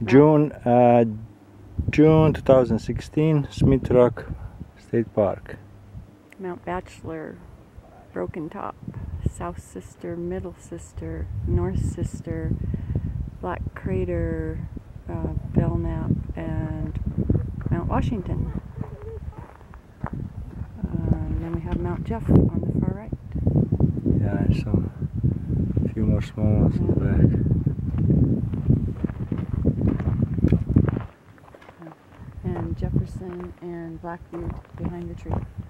June 2016, Smith Rock State Park. Mount Bachelor, Broken Top, South Sister, Middle Sister, North Sister, Black Crater, Belknap, and Mount Washington. And then we have Mount Jeff on the far right. Yeah, and a few more small ones in the back. And Jefferson and Blackview behind the tree.